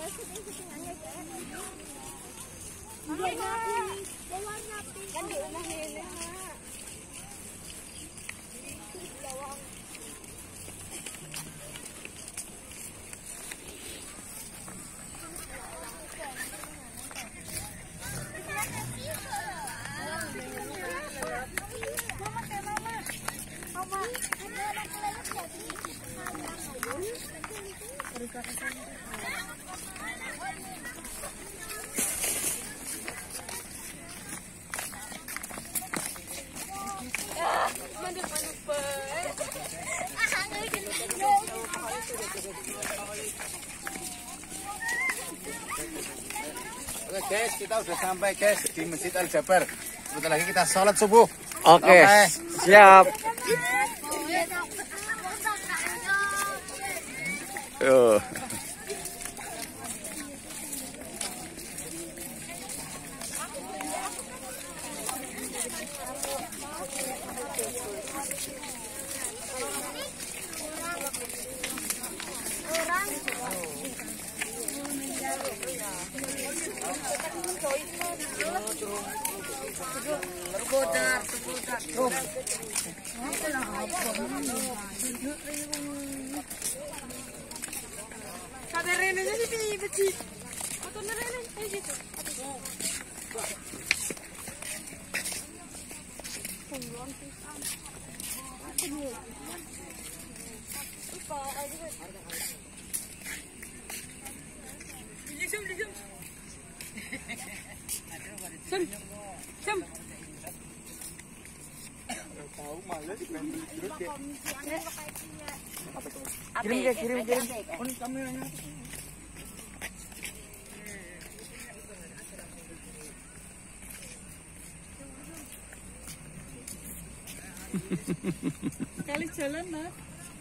Oke guys, kita udah sampai guys di Masjid Al Jabar. Sebentar lagi kita sholat subuh. Oke, siap. Kirim. Kameranya. Kali jalan lah.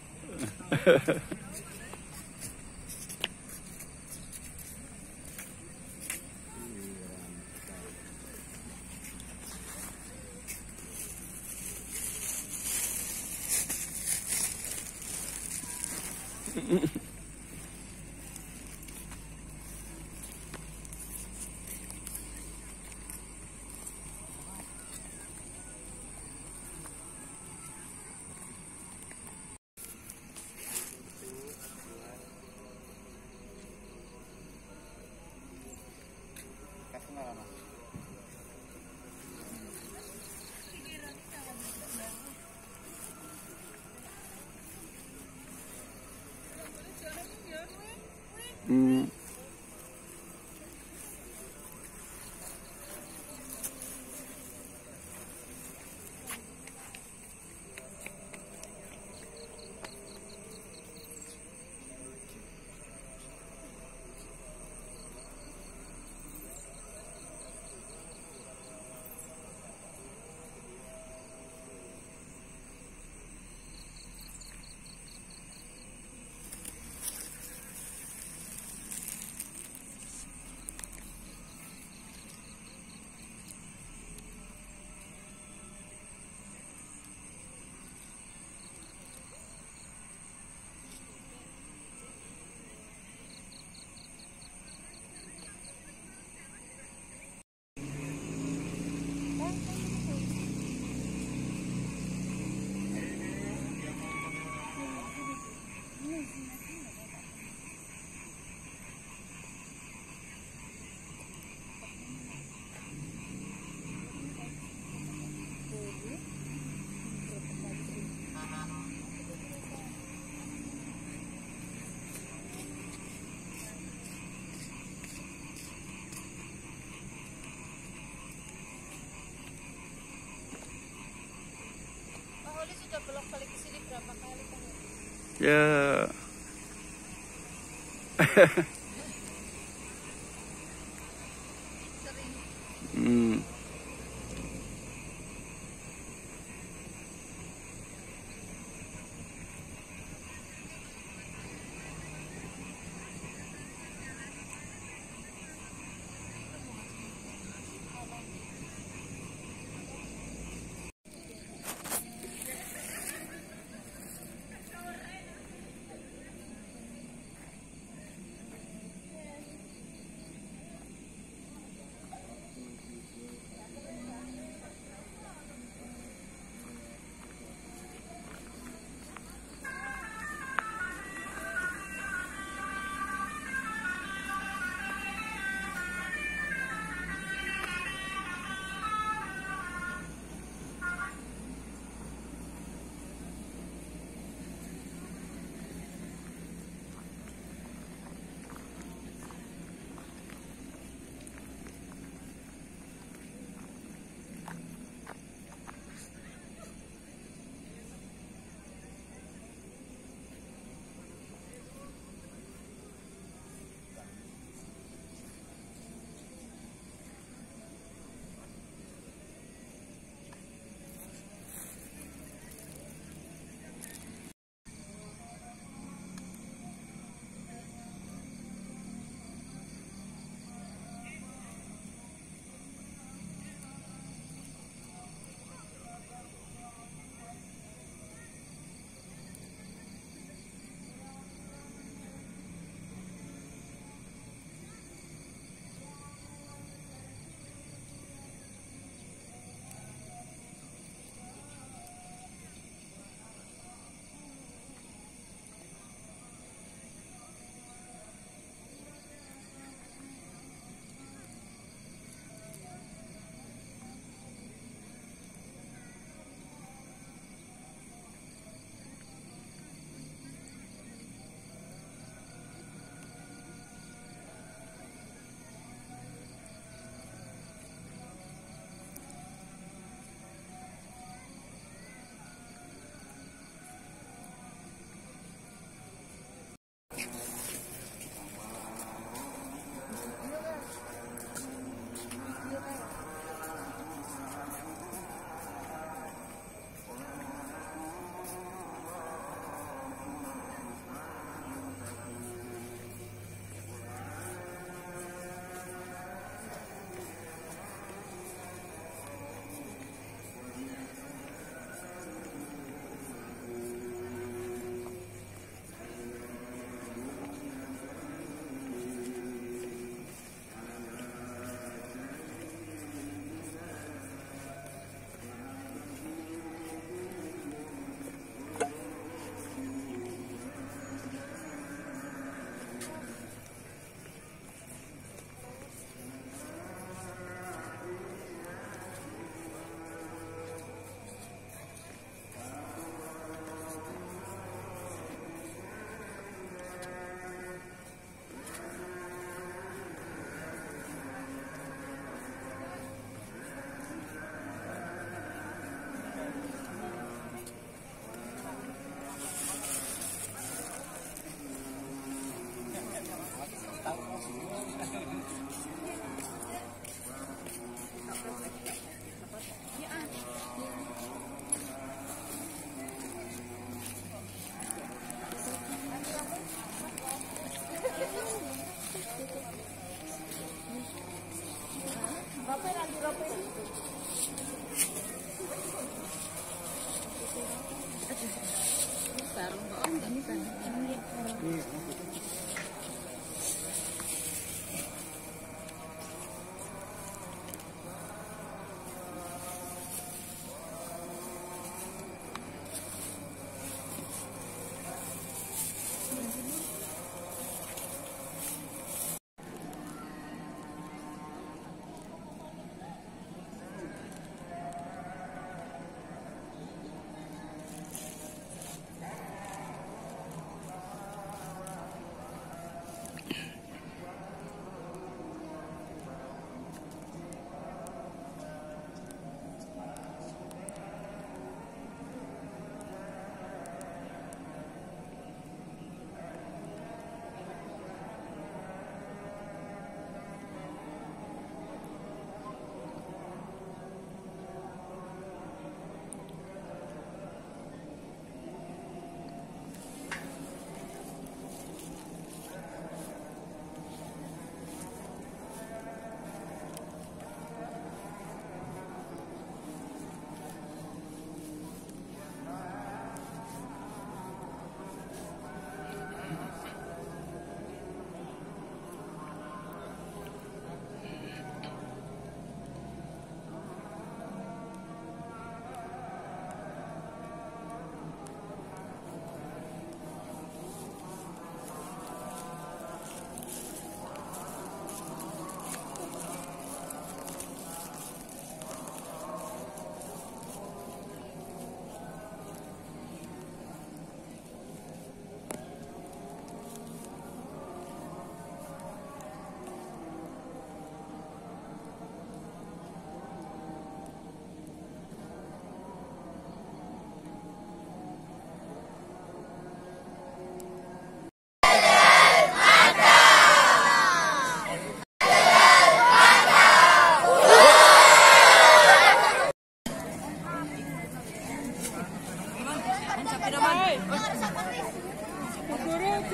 Ya.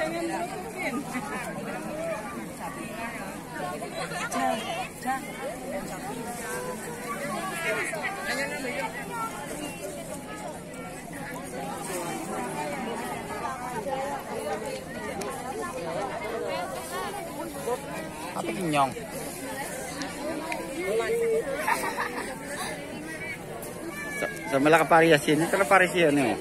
Apa kenyong? Sa malaka variasi ini terus variasi nih.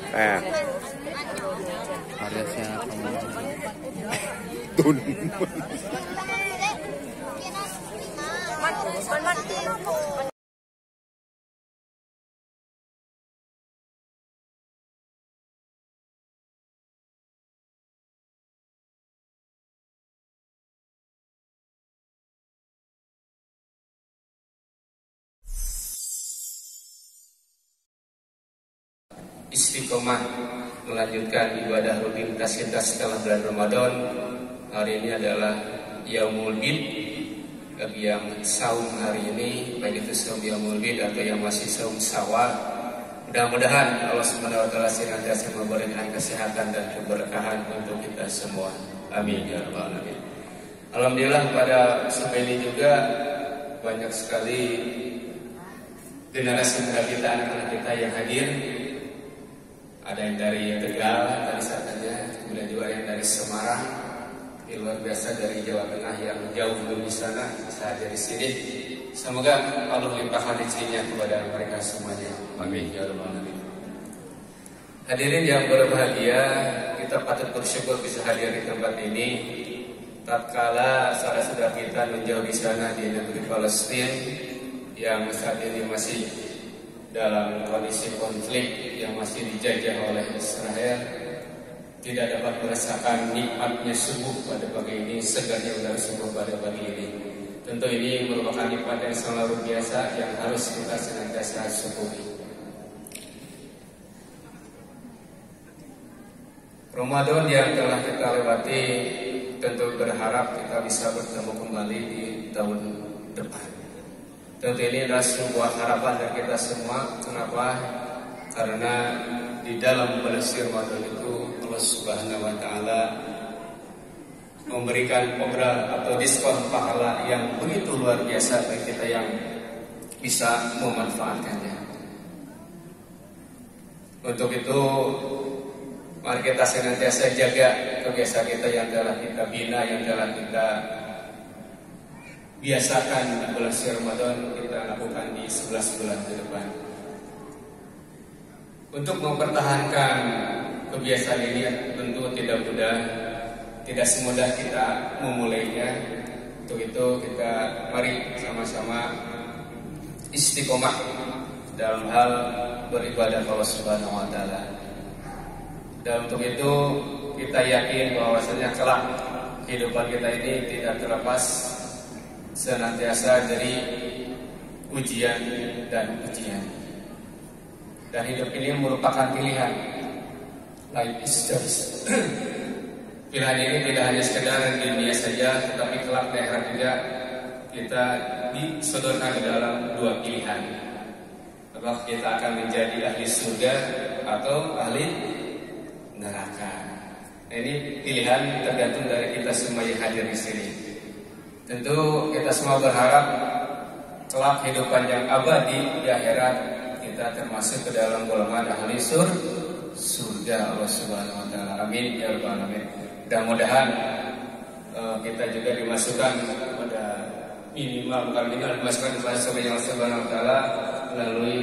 Variasinya kamu. Tun. Istiqomah melanjutkan ibadah rutinitas kita setelah bulan Ramadan. Hari ini adalah Yaumul Bid. Bagi yang saum hari ini, baik itu saum Yaumul Bid atau yang masih saum Syawal, mudah-mudahan Allah Subhanahu wa taala senantiasa memberikan kesehatan dan keberkahan untuk kita semua. Amin ya rabbal alamin. Alhamdulillah pada sore ini juga banyak sekali generasi muda kita, anak-anak kita yang hadir. Ada yang dari Tegal tadi saatnya, kemudian juga yang dari Semarang, luar biasa dari Jawa Tengah yang jauh di sana bisa hadir di sini. Semoga Allah limpahkan rezekinya kepada mereka semuanya. Amin ya rabbal alamin. Hadirin yang berbahagia, kita patut bersyukur bisa hadir di tempat ini. Tatkala saudara-saudara kita menjauh di sana di negeri Palestina yang saat ini masih dalam kondisi konflik, yang masih dijajah oleh Israel, tidak dapat merasakan nikmatnya subuh pada pagi ini, segarnya udara subuh pada pagi ini. Tentu ini merupakan nikmat yang sangat luar biasa yang harus kita senantiasa syukuri. Ramadan yang telah kita lewati, tentu berharap kita bisa bertemu kembali di tahun depan. Tentu ini adalah sebuah harapan dari kita semua. Kenapa? Karena di dalam bulan Ramadan itu Allah Subhanahu wa taala memberikan program atau diskon pahala yang begitu luar biasa bagi kita yang bisa memanfaatkannya. Untuk itu, mari kita senantiasa jaga kebiasaan kita yang telah kita bina, yang telah kita biasakan di bulan Ramadan, kita lakukan di 11 bulan ke depan. Untuk mempertahankan kebiasaan ini tentu tidak mudah, tidak semudah kita memulainya. Untuk itu kita mari sama-sama istiqomah dalam hal beribadah Allah Subhanahu wa taala. Dan untuk itu kita yakin bahwasanya kelak kehidupan kita ini tidak terlepas senantiasa dari ujian dan ujian. Dan hidup ini merupakan pilihan. Life is choice. Pilihan ini tidak hanya sekedar di dunia saja, tetapi kelak di akhirat juga kita disodorkan ke dalam dua pilihan. Apakah kita akan menjadi ahli surga atau ahli neraka. Nah, ini pilihan tergantung dari kita semua yang hadir di sini. Tentu kita semua berharap kelak kehidupan yang abadi di akhirat kita termasuk ke dalam golongan ahli surga Allah Subhanahu wa taala. Amin ya rabbal alamin. Mudah-mudahan kita juga dimasukkan pada minimal dimasukkan kepada surga Allah Subhanahu wa taala melalui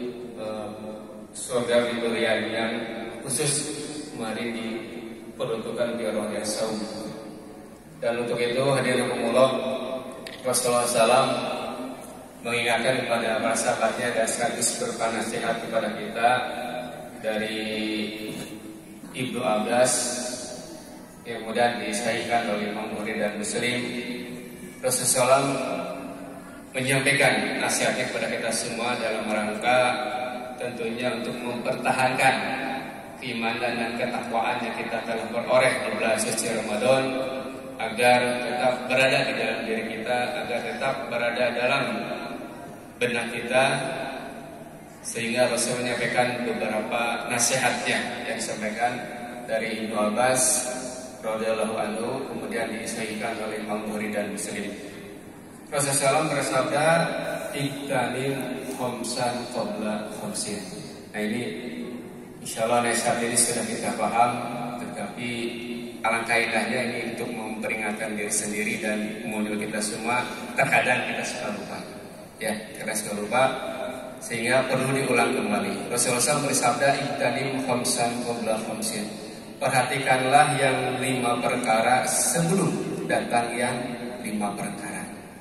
surga diberian yang khusus mari diperuntukkan di roh yang saum. Dan untuk itu hadirin Allah, Rasulullah SAW mengingatkan kepada para sahabatnya dan sekaligus berpan nasihat kepada kita dari Ibnu Abbas yang kemudian disahihkan oleh Imam Bukhari dan Muslim. Rasulullah SAW menyampaikan nasihatnya kepada kita semua dalam rangka tentunya untuk mempertahankan keimanan dan ketakwaan yang kita telah beroreh di bulan suci Ramadan, agar tetap berada di dalam diri kita, agar tetap berada dalam benak kita, sehingga Rasul menyampaikan beberapa nasihatnya yang disampaikan dari Ibnu Abbas. radhiyallahu anhu, kemudian disahihkan oleh Imam Bukhari dan Muslim. Rasulullah SAW bersabda, "Iktanim khamsan qabla khamsin." Nah ini insyaallah saat ini sudah kita paham, tetapi alangkah indahnya ini untuk memperingatkan diri sendiri dan modul kita semua. Terkadang kita suka lupa, ya kita suka lupa, sehingga perlu diulang kembali. Rasulullah SAW bersabda, "Iktanim khamsan qabla khamsin." Perhatikanlah yang 5 perkara sebelum datang yang 5 perkara.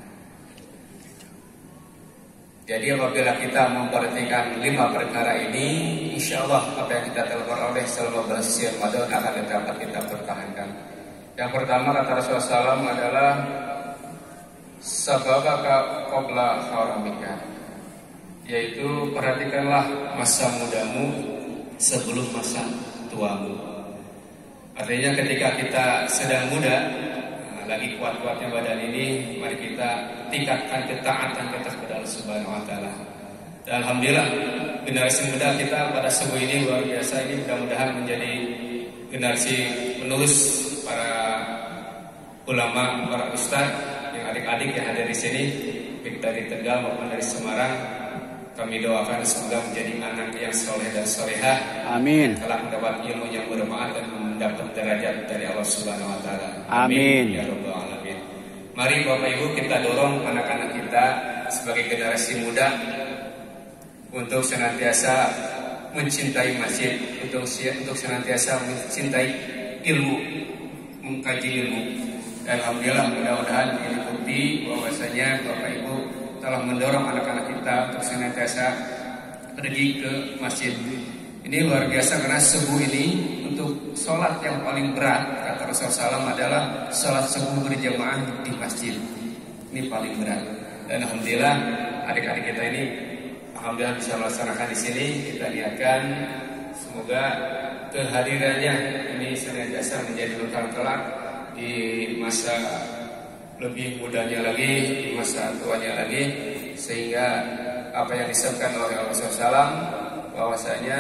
Jadi apabila kita memperhatikan 5 perkara ini, insya Allah apa yang kita telah peroleh selama bulan suci Ramadan akan dapat kita pertahankan. Yang pertama kata Rasulullah SAW adalah sababaka qabla haramika, yaitu perhatikanlah masa mudamu sebelum masa tuamu. Artinya ketika kita sedang muda, lagi kuat-kuatnya badan ini, mari kita tingkatkan ketaatan kita kepada Allah Subhanahu wa taala. Dan alhamdulillah generasi muda kita pada subuh ini luar biasa, ini mudah-mudahan menjadi generasi penerus para ulama, para ustaz, yang adik-adik yang ada di sini, baik dari Tegal maupun dari Semarang. Kami doakan semoga menjadi anak yang soleh dan solehah. Amin. Telah mendapat ilmu yang bermanfaat dan mendapat derajat dari Allah Subhanahu wa taala. Amin. Ya rabbal alamin. Mari Bapak Ibu kita dorong anak-anak kita sebagai generasi muda untuk senantiasa mencintai masjid, untuk senantiasa mencintai ilmu, mengkaji ilmu. Dan alhamdulillah mudah-mudahan ini bukti bahwasanya Bapak Ibu telah mendorong anak-anak kita untuk senantiasa pergi ke masjid. Ini luar biasa karena subuh ini untuk sholat yang paling berat kata Rasulullah SAW adalah sholat subuh berjamaah di masjid. Ini paling berat. Dan alhamdulillah adik-adik kita ini alhamdulillah bisa melaksanakan di sini. Kita lihatkan semoga kehadirannya ini senantiasa menjadi bekal kelak di masa lebih mudanya lagi, di masa tuanya lagi, sehingga apa yang disebutkan oleh Rasulullah SAW bahwasanya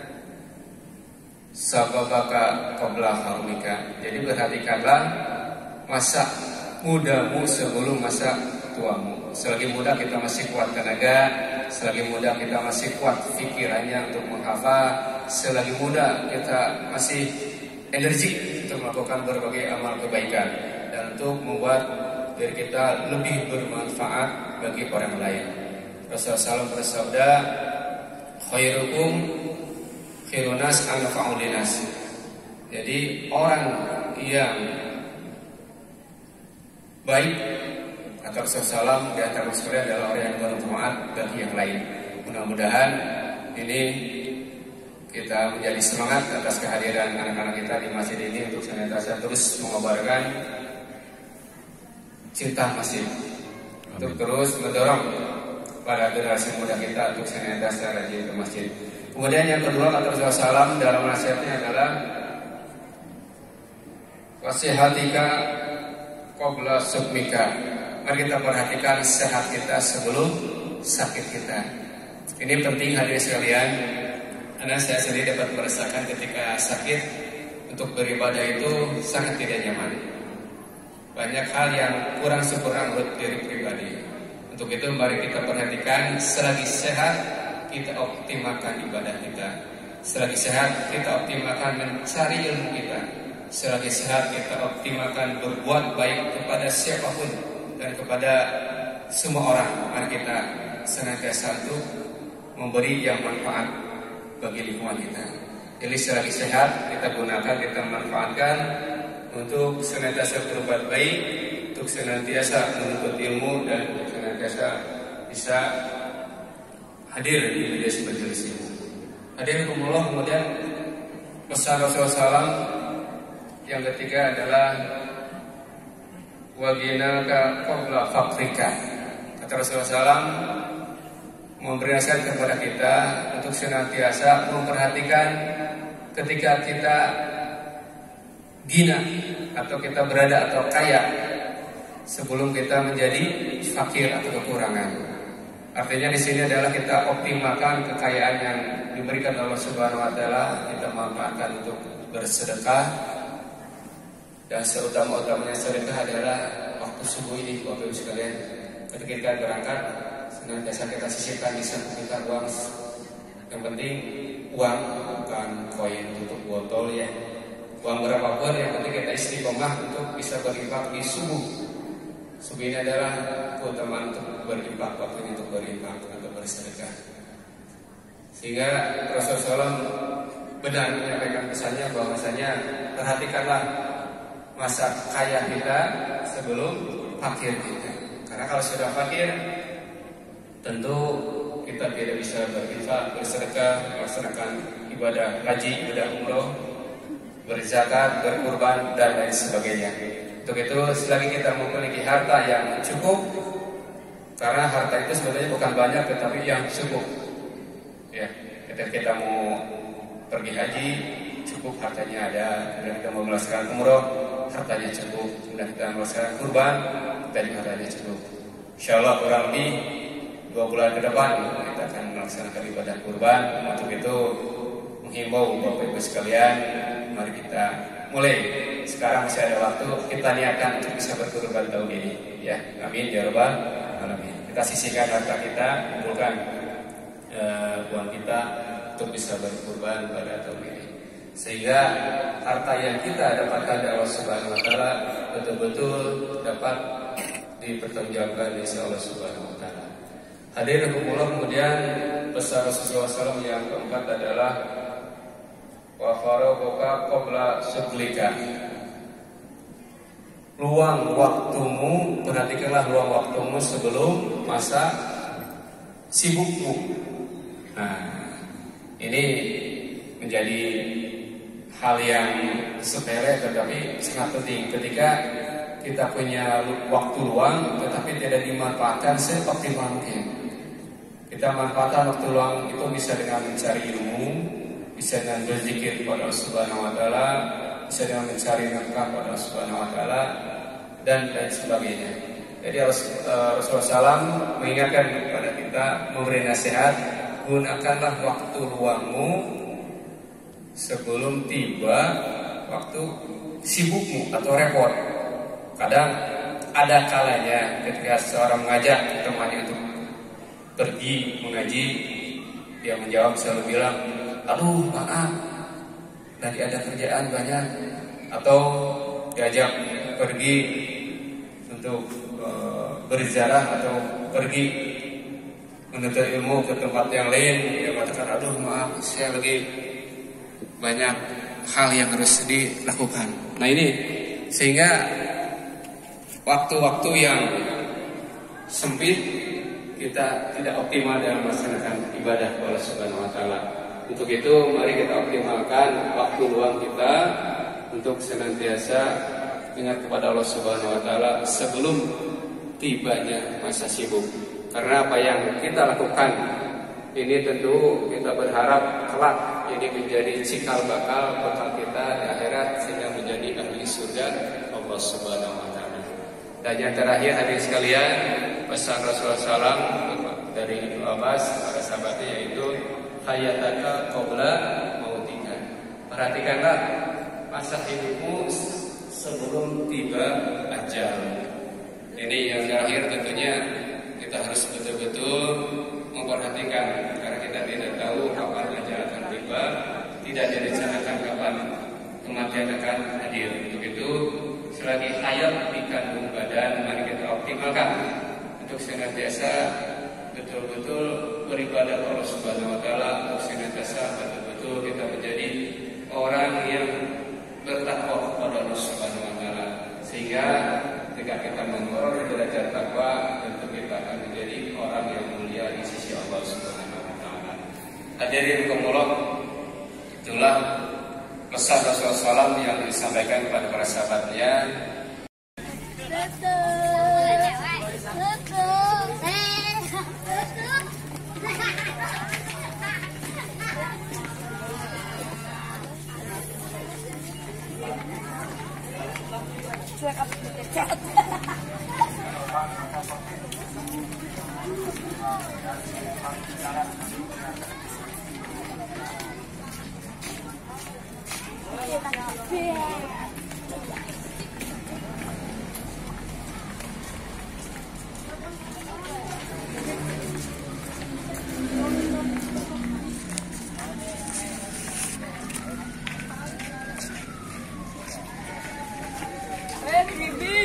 sababaka qabla harumika. Jadi perhatikanlah masa mudamu sebelum masa tuamu. Selagi muda kita masih kuat tenaga, selagi muda kita masih kuat pikirannya untuk menghafal, selagi muda kita masih energi untuk melakukan berbagai amal kebaikan dan untuk membuat diri kita lebih bermanfaat bagi orang lain. Rasulullah SAW bersabda, khairukum khairunas anfa'u linas. Jadi orang yang baik kata Rasulullah SAW di antara sekalian adalah orang yang bermanfaat bagi yang lain. Mudah-mudahan ini kita menjadi semangat atas kehadiran anak-anak kita di masjid ini untuk senantiasa terus mengobarkan cinta masjid, untuk terus mendorong para generasi muda kita untuk senantiasa rajin ke masjid. Kemudian yang kedua kata Rasulullah SAW dalam nasihatnya adalah wasihatika qabla sukmika. Mari kita perhatikan sehat kita sebelum sakit kita. Ini penting hadirin sekalian, karena saya sendiri dapat merasakan ketika sakit untuk beribadah itu sangat tidak nyaman. Banyak hal yang kurang sempurna menurut diri pribadi. Untuk itu mari kita perhatikan selagi sehat kita optimalkan ibadah kita. Selagi sehat kita optimalkan mencari ilmu kita. Selagi sehat kita optimalkan berbuat baik kepada siapapun dan kepada semua orang. Mari kita senantiasa untuk memberi yang manfaat bagi lingkungan kita. Jadi selagi sehat kita gunakan, kita manfaatkan untuk senantiasa berbuat baik, untuk senantiasa menuntut ilmu dan senantiasa bisa hadir di majelis ilmu. Hadirinkumullah, kemudian pesan Rasulullah SAW yang ketiga adalah waginaka qabla faqrika. Kata Rasulullah SAW memberi nasihat kepada kita untuk senantiasa memperhatikan ketika kita gina atau kita berada atau kaya sebelum kita menjadi fakir atau kekurangan. Artinya di sini adalah kita optimalkan kekayaan yang diberikan Allah Subhanahu wa taala, kita manfaatkan untuk bersedekah, Dan seutama-utamanya sedekah adalah waktu subuh ini, Bapak Ibu sekalian. Ketika kita berangkat, senantiasa kita sisihkan di samping kita uang. Yang penting uang, bukan koin tutup botol ya. Uang berapapun yang penting kita istiqomah untuk bisa berinfak di subuh. Subuh ini adalah keutamaan untuk berinfak, waktunya untuk berinfak atau bersedekah. Sehingga Rasulullah SAW benar menyampaikan pesannya bahwasanya perhatikanlah masa kaya kita sebelum fakir kita. Karena kalau sudah fakir, tentu kita tidak bisa berinfak, bersedekah, melaksanakan ibadah haji, ibadah umroh, berzakat, berkurban dan lain sebagainya. Untuk itu selagi kita memiliki harta yang cukup, karena harta itu sebenarnya bukan banyak tetapi yang cukup. Ya, ketika kita mau pergi haji, cukup hartanya ada. Kemudian kita mau melaksanakan umroh, hartanya cukup. Kemudian kita melaksanakan kurban, hartanya cukup. Insyaallah kurang lebih 2 bulan ke depan kita akan melaksanakan ibadah kurban. Untuk itu menghimbau Bapak Ibu sekalian, mari kita mulai sekarang, masih ada waktu, kita niatkan untuk bisa berkurban tahun ini ya. Amin ya rabbal alamin. Kita sisihkan harta kita, kumpulkan uang kita untuk bisa berkurban pada tahun ini, sehingga harta yang kita dapatkan dari Allah Subhanahu wa taala betul-betul dapat dipertanggungjawabkan di sisi Allah Subhanahu wa taala. Hadirin kumullah, kemudian pesan Rasulullah SAW yang keempat adalah wa faraghaka qabla syughlika. Luang waktumu, perhatikanlah luang waktumu sebelum masa sibukmu. Nah, ini menjadi hal yang sepele tetapi sangat penting. Ketika kita punya waktu luang tetapi tidak dimanfaatkan seoptimal mungkin. Kita manfaatkan waktu luang itu bisa dengan mencari ilmu, bisa dengan berzikir kepada Allah Subhanahu wa taala, bisa dengan mencari nafkah kepada Allah Subhanahu wa taala dan lain sebagainya. Jadi Rasulullah SAW mengingatkan kepada kita, memberi nasihat, gunakanlah waktu luangmu sebelum tiba waktu sibukmu atau repot. Kadang ada kalanya ketika seorang mengajak temannya untuk pergi mengaji, dia menjawab selalu bilang, aduh maaf, lagi ada kerjaan banyak. Atau diajak pergi untuk berziarah atau pergi menuntut ilmu ke tempat yang lain, dia katakan, aduh maaf, saya lagi banyak hal yang harus dilakukan. Nah ini sehingga waktu-waktu yang sempit kita tidak optimal dalam melaksanakan ibadah kepada Allah Subhanahu wa taala. Untuk itu mari kita optimalkan waktu luang kita untuk senantiasa ingat kepada Allah Subhanahu wa taala sebelum tibanya masa sibuk. Karena apa yang kita lakukan ini tentu kita berharap kelak ini menjadi cikal bakal bekal kita di akhirat sehingga menjadi ahli surga Allah Subhanahu wa taala. Dan yang terakhir hadirin sekalian, pesan Rasulullah SAW dari Ibnu Abbas para sahabatnya yaitu hayataka qabla mautika. Perhatikanlah masa hidupmu sebelum tiba ajal. Ini yang terakhir tentunya kita harus betul-betul memperhatikan karena kita tidak tahu kapan ajal akan tiba, tidak direncanakan kapan kematian akan hadir. Untuk itu selagi hayat di kandung badan, mari kita optimalkan untuk senantiasa betul-betul beribadah kepada Allah Subhanahu wa taala, untuk senantiasa betul-betul kita menjadi orang yang bertakwa kepada Allah Subhanahu wa taala, sehingga ketika kita mengurangi derajat takwa tentu kita akan menjadi orang yang mulia di sisi Allah Subhanahu wa taala. Hadirin kumullah, itulah pesan Rasulullah SAW yang disampaikan kepada para sahabatnya.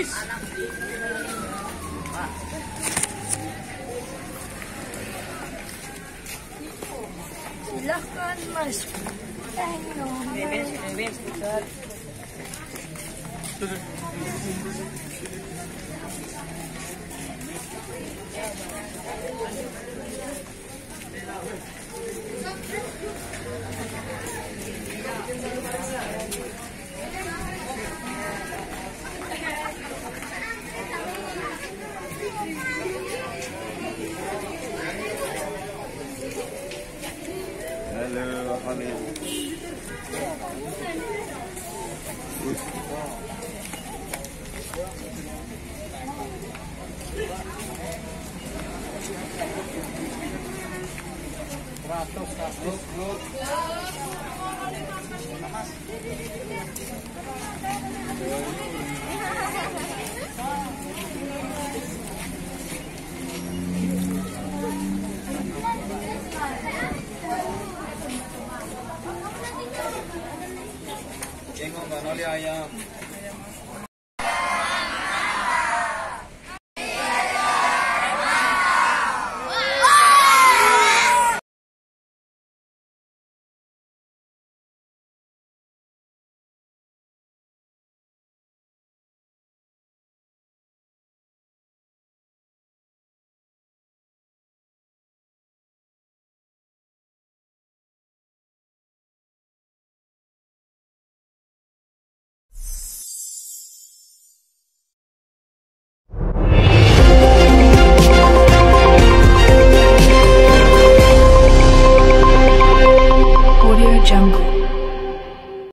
Habis. Silahkan mas. Halo, Khalil. Jengkol nggak noli ayam.